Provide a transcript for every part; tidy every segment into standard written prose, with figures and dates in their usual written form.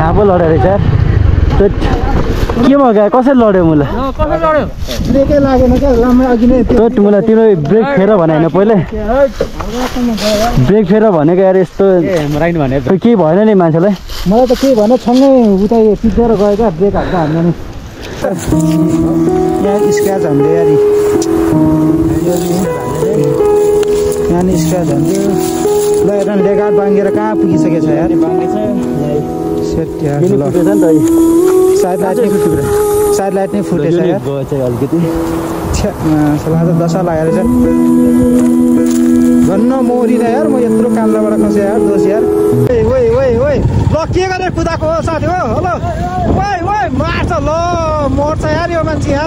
यहाँ पो लड्यो रहेछ यार के भयो क्या कसरी लड्यो मलाई ब्रेकै लागेन क्या लामै अघि नै मलाई तिम्रो ब्रेक फेर भने होइन पहिले ब्रेक फेर भनेको यार यस्तो केही भएन नि मान्छेलाई मलाई त केही भएन सँगै उता टिपेर गयो क्या ब्रेक हाल्दा हाम्रो नि यहाँ स्क्र्याच हान्थ्यो यार यहाँ नि स्क्र्याच हान्थ्यो ल हेर लेगाट बाङ्गेर कहाँ पुगिसकेछ यार साइड लाइट नै फुटेछ यार अलिकति दशा लागेर रहेछ भन्न मरिन यार म यत्रो कान्लाबाट खसेँ यार दोष यार ल के गरेर कुदाएको हो साथी हो हेलो मार्छ ल मर्छ यार यो मान्छे यार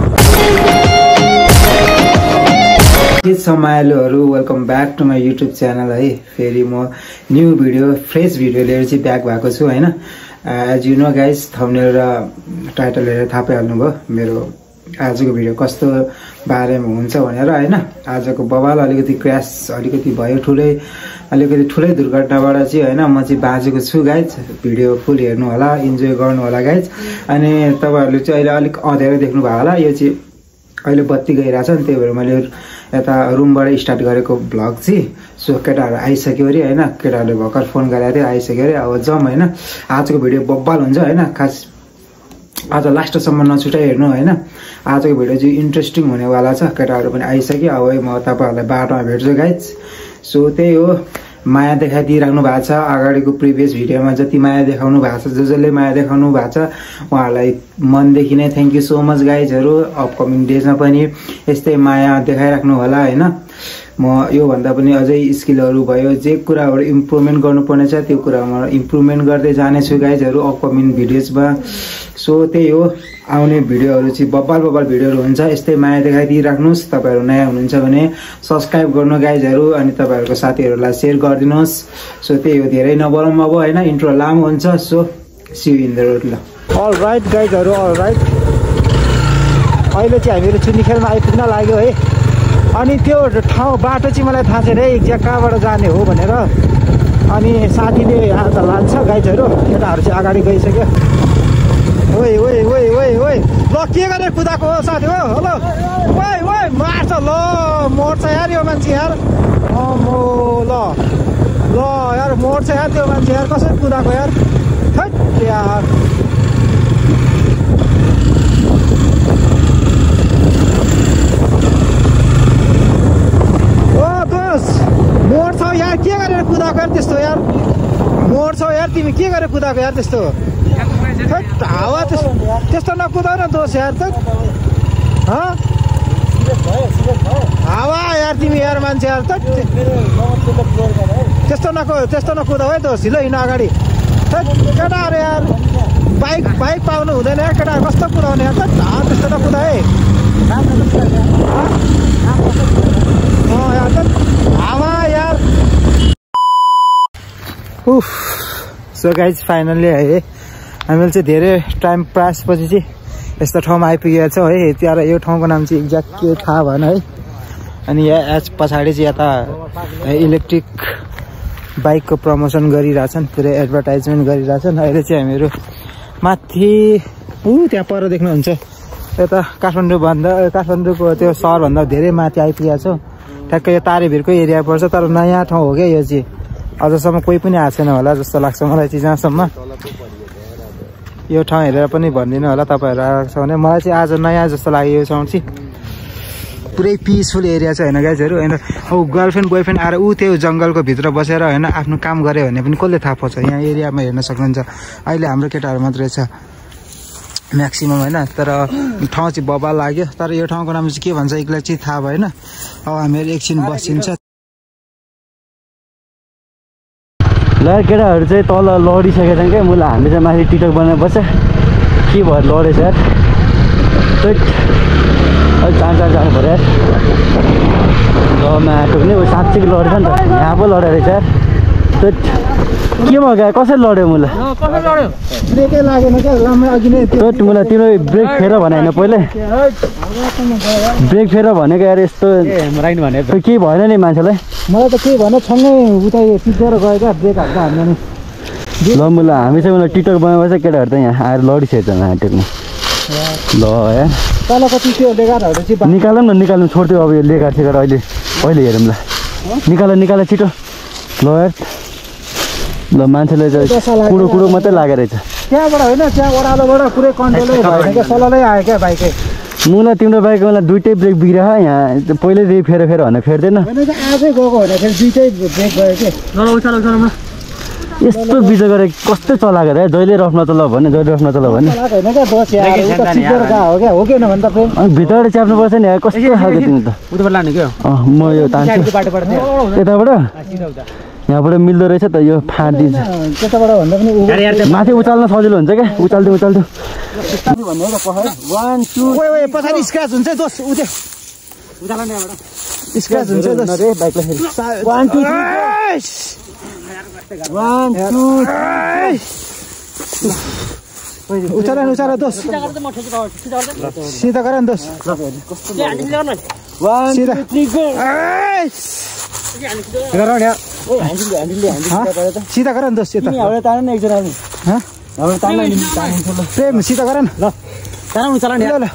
के छ मायालुहरू welcome back to my YouTube channel है फेरि म न्यू भिडियो फ्रेस भिडियो लिएर चाहिँ ब्याक भएको छु होइन as you know guys thumbnail र टाइटल हेरेर थाहा पाइहाल्नुभयो मेरो आजको भिडियो कस्तो बारेमा हुन्छ भनेर होइन आजको बवाल अलिकति क्र्यास अलिकति भयो अलिकति ठुलै दुर्घटनाबाट चाहिँ होइन म चाहिँ बाँचेको छु गाइज भिडियो फुल हेर्नु होला इन्जोय गर्नु होला गाइज अनि तपाईँहरूले चाहिँ अहिले अलिक अँध्यारो देख्नु भयो होला यो चाहिँ अहिले बत्ती गइरहेछ नि त्यही भएर मैले यता रुमबाट स्टार्ट गरेको भ्लग चाहिँ सो केटाहरू आइसक्यो अरे होइन केटाहरूले भर्खर फोन गरेको थियो आइसक्यो अरे अब जाउँ होइन आजको भिडियो बब्बाल हुन्छ होइन खास आज लास्टसम्म नछुटाइ हेर्नु होइन आजको भिडियो चाहिँ इन्ट्रेस्टिङ हुनेवाला छ केटाहरू पनि आइसक्यो अब म तपाईँहरूलाई बाटोमा भेट्छु गाइज सो त्यही हो माया देखाइदिइराख्नु भएको छ अगाडिको प्रिभियस भिडियोमा जति माया देखाउनु भएको छ जसले माया देखाउनु भएको छ उहाँहरूलाई मनदेखि नै थ्याङ्क यू सो मच गाइजहरू अपकमिङ डेजमा पनि यस्तै माया देखाइराख्नु होला होइन म योभन्दा पनि अझै स्किलहरू भयो जे कुराहरू इम्प्रुभमेन्ट गर्नुपर्ने छ त्यो कुरामा इम्प्रुभमेन्ट गर्दै जानेछु गाइजहरू अपकमिङ भिडियोजमा सो त्यही हो आउने भिडियोहरू चाहिँ बब्बाल भिडियोहरू हुन्छ यस्तै माया देखाइदिइराख्नुहोस् तपाईँहरू नयाँ हुनुहुन्छ भने सब्सक्राइब गर्नु गाइजहरू अनि तपाईँहरूको साथीहरूलाई सेयर गरिदिनुहोस् सो त्यही हो धेरै नबोलाउँ अब होइन इन्ट्रो लामो हुन्छ so see you in the road ल अल राइट गाइजहरू अल राइट अहिले चाहिँ हामीहरू चुन्नीखेलमा आइपुग्न लाग्यो है अनि त्यो ठाउँ बाटो चाहिँ मलाई थाहा छैन है एक्ज्याक्ट कहाँबाट जाने हो भनेर अनि साथीले आज लान्छ गाइजहरू केटाहरू चाहिँ अगाडि गइसक्यो ल के गरेर कुदाएको हो साथी हो हेलो मार्छ ल मर्छ यार यो मान्छे यार ल यार मर्छ यार त्यो मान्छे यार कसरी कुदाएको यार यार मोड्छौ यार के गरेर कुदाएको यार त्यस्तो यार मोड्छौ यार तिमी के गरेर कुदाएको यार त्यस्तो हावा त्यस्तो नकुदाउ न दोष यार त हावा यार तिमी यार मान्छे यार त त्यस्तो नकुदाउ है दोष ल हिँड अगाडि केटाहरू यार बाइक पाउनु हुँदैन यार केटाहरू कस्तो कुदाउने यार त्यस्तो नकुदा है हावा यार उफ सो गाइज फाइनल्ली है हामीले चाहिँ धेरै टाइम प्रयासपछि चाहिँ यस्तो ठाउँमा आइपुगेका छौँ है त्यहाँ यो ठाउँको नाम चाहिँ एक्ज्याक्ट के थाहा भएन है अनि यहाँ पछाडि चाहिँ यता इलेक्ट्रिक बाइकको प्रमोसन गरिरहेछन् पुरै एडभर्टाइजमेन्ट गरिरहेछन् अहिले चाहिँ हामीहरू माथि त्यहाँ पर देख्नुहुन्छ यता काठमाडौँको त्यो सहरभन्दा धेरै माथि आइपुगेका छौँ ठ्याक्कै यो तारेभिरको एरिया पर्छ तर नयाँ ठाउँ हो क्या यो चाहिँ अझसम्म कोही पनि आएको छैन होला जस्तो लाग्छ मलाई चाहिँ जहाँसम्म यो ठाउँ हेरेर पनि भनिदिनु होला तपाईँहरू आएको छ भने मलाई चाहिँ आज नयाँ जस्तो लाग्यो यो ठाउँ चाहिँ पुरै पिसफुल एरिया छ होइन गाइजहरू होइन गर्लफ्रेन्ड बोयफ्रेन्ड आएर त्यो जङ्गलको भित्र बसेर होइन आफ्नो काम गऱ्यो भने पनि कसले थाहा पाउँछ यहाँ एरियामा हेर्न सक्नुहुन्छ अहिले हाम्रो केटाहरू मात्रै छ म्याक्सिमम होइन तर ठाउँ चाहिँ बबाल लाग्यो तर यो ठाउँको नाम चाहिँ के भन्छ एक्लै चाहिँ थाहा भएन अब हामीहरू एकछिन बसिन्छ ल केटाहरू चाहिँ तल लडिसकेका छन् क्या मलाई हामी चाहिँ माथि टिकटक बनाएर बस्छ के भयो लडेछ यार जानु पऱ्यो यार आएको पनि साँच्चै लडेछ नि त यहाँ पो लडेर रहेछ यार के भयो क्या कसरी लड्यो मलाई ब्रेकै लागेन क्या लामै अघि नै मलाई तिम्रो ब्रेक फेर भने होइन पहिले ब्रेक फेर भनेको यार यस्तो केही भएन नि मान्छेलाई मलाई त केही भएन सँगै उता टिपेर गयो क्या ब्रेक हाल्दा हाम्रो नि ल मुला हामी चाहिँ मलाई टिकटक बनाएपछि केटाहरू त यहाँ आएर लडिसकेको छ यहाँ टेक्नु ल यार तल कति त्यो लेगारहरू चाहिँ निकालौँ न निकाल्नु छोड्थ्यो अब यो लेगार सेगार अहिले हेरौँ ल निकाल छिटो ल यार ल मान्छेले चाहिँ कुडो मात्रै लागेको रहेछ त्यहाँबाट होइन त्यहाँ ओह्रालोबाट पुरै कन्ट्रोलै भएन क्या सललै आयो क्या बाइकै मुला तिम्रो बाइक मलाई दुइटै ब्रेक बिग्रियो यहाँ पहिल्यै फेर भने फेर्दैन आजै गएको होइन फेरि दुइटै ब्रेक गयो कि यस्तो बिजो गरे कस्तो चलाएको रे जहिले रफ्न चलाऊ भने होइन क्या दोष यार उता चिपेर गएको हो क्या हो कि भने त फेरि भित्रबाट च्याप्नु पर्छ नि कस्तो खालको तिमी त उताबाट लाने क्या म यो तान्छु यताबाट यहाँबाट मिल्दो रहेछ त यो फाटिदिन्छ त्यताबाट भन्दा पनि माथि उचाल्न सजिलो हुन्छ क्या उचाल्थ्यो भन्नु हो त 1 2 पछाडि स्क्र्याच हुन्छ दोष उतै उचाल्न यहाँबाट स्क्र्याच हुन्छ दोष रे बाइकलाई फेरि 1 2 3 1 2 उचाल दोष सिधा गर न दोष 1 2 3 गो सिधा गर न दोष प्रेम सिधा गर न ल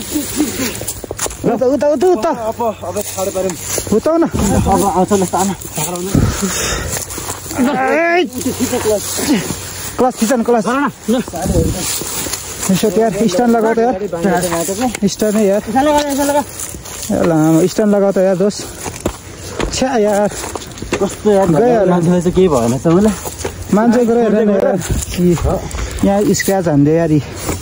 उता उताउ न अब आउँछ ल तान क्लच थिच न क्लच यसो यार स्ट्यान्ड लगाऊ त यार स्ट्यान्ड यार स्ट्यान्ड लगाऊ त यार दोस्त छ्या यार कस्तो यार मान्छेलाई चाहिँ केही भएन त मलाई मान्छे गएर हेर्दैन यार यहाँ स्क्र्याच हान्दियो यार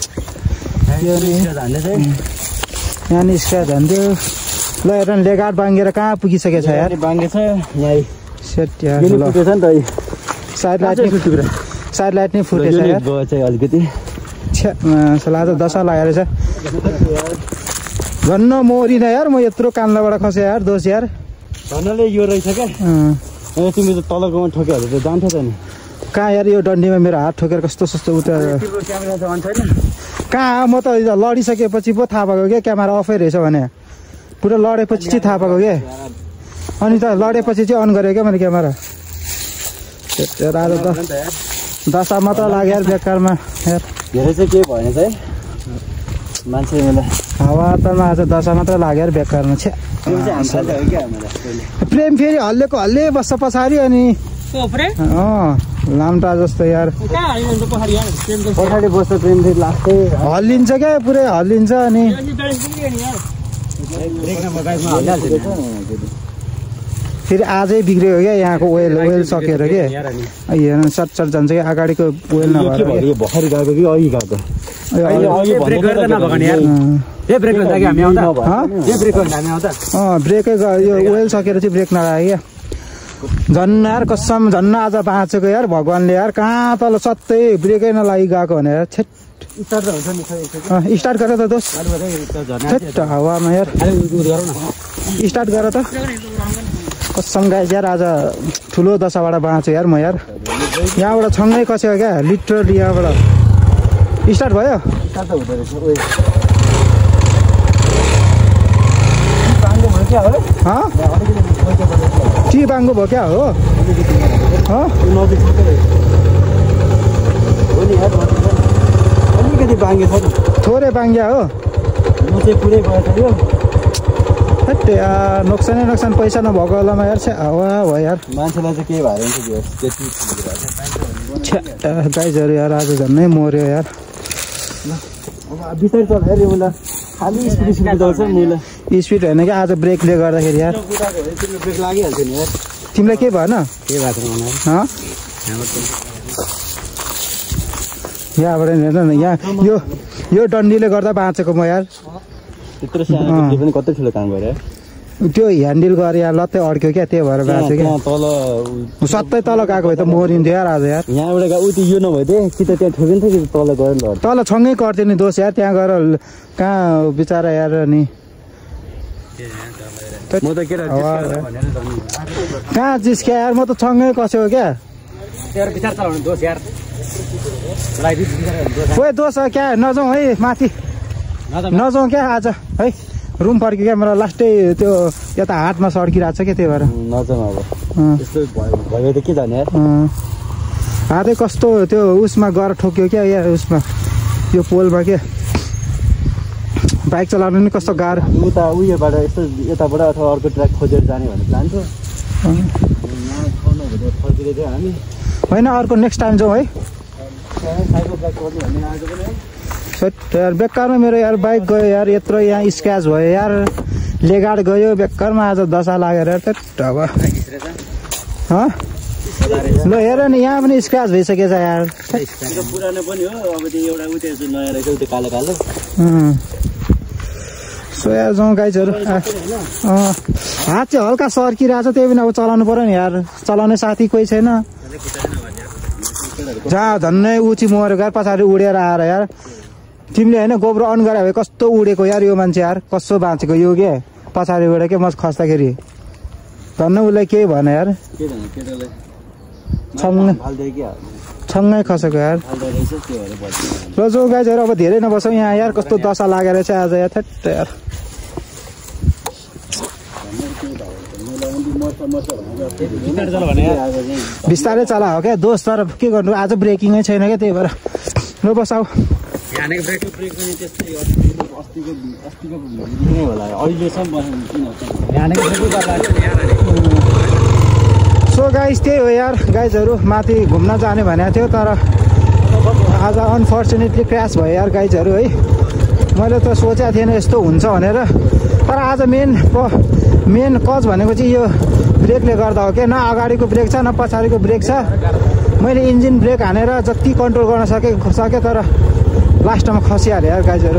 यहाँ नि स्क्र्याच हान्दियो ल हेर न लेगार बाङ्गेर कहाँ पुगिसकेछ यार बाङ्गेछ यहाँ सेट यार फुटेछ नि त साइड लाइट नै फुटेछ यार चाहिँ अलिकति छ्या सला त दशा लागेको रहेछ झन्न मोरिन यार म यत्रो कान्लाबाट खसेँ यार दोष यार झन्नले यो रहेछ क्या तिमी त तलकोमा ठोक्योहरू त जान्छ त नि कहाँ यार यो डन्डीमा मेरो हात ठोकेर कस्तो सस्तो उता कहाँ म त लडिसकेपछि पो थाहा भएको क्या क्यामेरा अफै रहेछ भने पुरा लडेपछि चाहिँ थाहा पाएको क्या अनि त लडेपछि चाहिँ अन गरेँ क्या मैले क्यामेरा दशा मात्र लाग्यो यार बेकारमा यार धेरै चाहिँ के भएन चाहिँ मान्छे मलाई हावा त आज दशा मात्र लाग्यो यार बेकारमा छ्या प्रेम फेरि हल्लेको हल्ले बस्छ पछाडि अनि लाम्टा जस्तो यार पछाडि बस्छ प्रेम फेरि लास्टै हल्लिन्छ क्या पुरै हल्लिन्छ अनि फेरि आजै बिग्रियो क्या यहाँको ओइल सकेर के हेर्नु सट जान्छ कि अगाडिको ओइल नभएर भर्खर गएको कि अघि गएको ब्रेकै यो ओइल सकेर चाहिँ ब्रेक नलाग्यो क्या झन् यार कसम झन् आज बाँचेको यार भगवान्ले यार कहाँ तल सत्तै ब्रेकै नलागि गएको भनेर छेट स्टार्ट गर त दोस्त छेट हावामा यार स्टार्ट गर त कसम गाइस यार आज ठुलो दशाबाट बाँच्यो यार म यार यहाँबाट छङ्गै कस्यो क्या लिटरली यहाँबाट स्टार्ट भयो टी बाङ्गो भयो क्या हो अलिकति बाङ्गे छ थोरै बाङ्ग्या हो म चाहिँ पुरै गयो यार नोक्सान पैसा नभएको बेलामा यार हावा भयो यार मान्छेलाई चाहिँ केही भएर गाइजहरू यार आज झन्नै मर्यो यार बिस्तारै चल हेर मलाई खालि स्पिड चल्छ मलाई स्पिड होइन कि आज ब्रेकले गर्दाखेरि यार ब्रेक लागिहाल्छ नि यार तिमीलाई केही भएन केही भएको यहाँबाट हेर्न न यहाँ यो डन्डीले गर्दा बाँचेको म यार त्यत्रो सानो पनि कति ठुलो काम गरे त्यो ह्यान्डल गरेर यहाँ लत्तै अड्क्यो क्या त्यही भएर बाँच्यो क्या तल सत्तै तल गएको भए त मरिन्थ्यो यार आज यार यहाँबाट उति यो नभए थियो कि त त्यहाँ ठोकिन्थ्यो कि तल गएर तल छङ्गै गर्थ्यो नि दोष यार त्यहाँ गएर कहाँ बिचरा यार नि कहाँ जिस्क्या यार म त छङ्गै कस्यो क्या खोइ दोष क्या नजाउँ है माथि नजाउँ क्या आज है रुम फर्क्यो क्या मेरो लास्टै त्यो यता हातमा सड्किरहेको छ क्या त्यही भएर नजाउँ अब यस्तो भयो त के जाने यार हातै कस्तो त्यो उसमा गएर ठोक्यो क्या यार उसमा यो पोलमा के बाइक चलाउनु नि कस्तो गाह्रो उता उयोबाट यस्तो यताबाट अथवा अर्को ट्र्याक खोजेर जाने भन्ने प्लान छ फर्किँदै थियो हामी होइन अर्को नेक्स्ट टाइम जाउँ है साइकल ब्याक गर्ने भन्ने आज पनि यार बेकारमा मेरो यार बाइक गयो यार यत्रो यहाँ स्क्र्याच भयो यार लेगाड गयो बेकारमा आज दशा लागेर अब ल हेर नि यहाँ पनि स्क्र्याच भइसकेछ यार पुरानो पनि हो अब त्यो एउटा उयो नयाँ रहेछ त्यो कालो कालो सो यार जाउँ गाइजहरू हात चाहिँ हल्का सर्किरहेछ त्यही पनि अब चलाउनु पर्यो नि यार चलाउने साथी कोही छैन जहाँ झन्नै उची मरेको यार पछाडि उडेर आएर यार तिमीले होइन गोब्रो अन गरे भए कस्तो उडेको यार यो मान्छे यार कस्तो बाँचेको यो के पछाडिबाट के म खस्दाखेरि धन्न उसलाई केही भएन यार छङ्गै खसेको यार र जो गाइजहरू अब धेरै नबसौँ यहाँ यार कस्तो दशा लागेर चाहिँ आज यार थ्याट्ट यार बिस्तारै चला हो क्या दोस्त तर के गर्नु आज ब्रेकिङै छैन क्या त्यही भएर ल बसाउ सो गाइज त्यही हो यार गाइजहरू माथि घुम्न जाने भनेको थियो तर आज अनफर्चुनेटली क्र्यास भयो यार गाइजहरू है मैले त सोचेको थिएन यस्तो हुन्छ भनेर तर आज मेन कज भनेको चाहिँ यो ब्रेकले गर्दा हो क्या न अगाडिको ब्रेक छ न पछाडिको ब्रेक छ मैले इन्जिन ब्रेक हानेर जति कन्ट्रोल गर्न सकेँ तर लास्टमा खसिहाल्यो यार गाइजहरू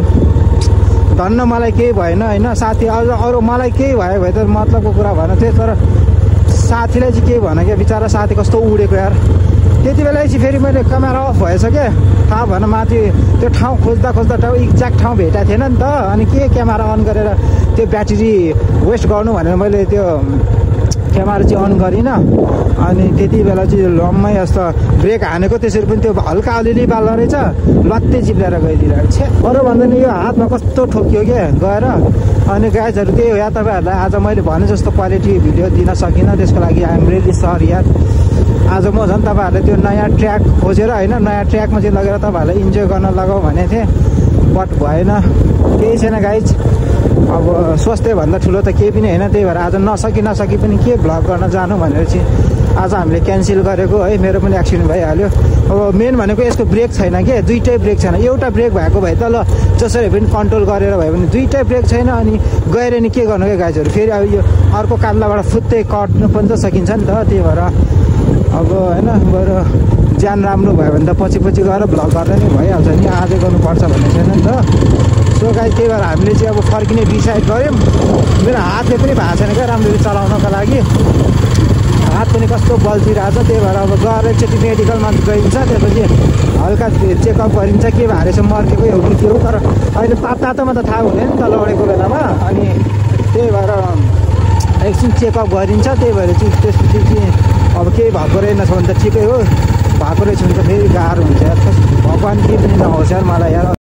धन्न मलाई केही भएन होइन साथी अरू मलाई केही भयो भए त मतलबको कुरा भएन थियो तर साथीलाई चाहिँ केही भएन क्या बिचरा साथी कस्तो उडेको यार त्यति बेला चाहिँ फेरि मैले क्यामेरा अफ भएछ क्या थाहा भएन माथि त्यो ठाउँ खोज्दा ठाउँ एक्ज्याक्ट ठाउँ भेटाएको थिएन नि त अनि के क्यामेरा अन गरेर त्यो ब्याट्री वेस्ट गर्नु भनेर मैले त्यो क्यामेरा चाहिँ अन गरिनँ अनि त्यति बेला चाहिँ लम्मै जस्तो ब्रेक हानेको त्यसरी पनि त्यो हल्का अलिअलि बाल्दो रहेछ लत्ते चिप्लेर गइदिरहेको छ अरू भन्दा नि यो हातमा कस्तो ठोकियो क्या गएर अनि गाइजहरू त्यही हो या तपाईँहरूलाई आज मैले भने जस्तो क्वालिटी भिडियो दिन सकिनँ त्यसको लागि आइएम रियली सरी यार आज म झन् तपाईँहरूले त्यो नयाँ ट्र्याक खोजेर होइन नयाँ ट्र्याकमा चाहिँ लगेर तपाईँहरूलाई इन्जोय गर्न लगाऊ भनेको थिएँ बट भएन केही छैन गाइज अब स्वास्थ्यभन्दा ठुलो त केही पनि होइन त्यही भएर आज नसकी पनि के भ्लग गर्न जानु भनेर चाहिँ आज हामीले क्यान्सल गरेको है मेरो पनि एक्सिडेन्ट भइहाल्यो अब मेन भनेको यसको ब्रेक छैन के दुईटै ब्रेक छैन एउटा ब्रेक भएको भए त ल जसरी पनि कन्ट्रोल गरेर भयो भने दुईटै ब्रेक छैन अनि गएर नि के गर्नु क्या गाइजहरू फेरि अब यो अर्को कान्लाबाट फुत्तै कट्नु पनि त सकिन्छ नि त त्यही भएर अब होइन गएर ज्यान राम्रो भयो भने त पछि गएर भ्लग गर्दा नि भइहाल्छ नि आजै गर्नुपर्छ भन्ने छैन नि त सो गाइज त्यही भएर हामीले चाहिँ अब फर्किने डिसाइड गऱ्यौँ मेरो हातले पनि भएको छैन क्या राम्ररी चलाउनको लागि हात पनि कस्तो बल्झिरहेछ त्यही भएर अब गएर एकचोटि मेडिकलमा गइन्छ त्यसपछि हल्का चेकअप गरिन्छ के भएर चाहिँ मर्केको हो कि के हो तर अहिले तातोमा त थाहा हुँदैन नि त लडेको बेलामा अनि त्यही भएर एकछिन चेकअप गरिन्छ त्यही भएर चाहिँ त्यसपछि चाहिँ अब केही भएको रहेनछ भने त ठिकै हो भएको रहेछ भने त फेरि गाह्रो हुन्छ यार भगवान् केही पनि नहोस् यार मलाई यार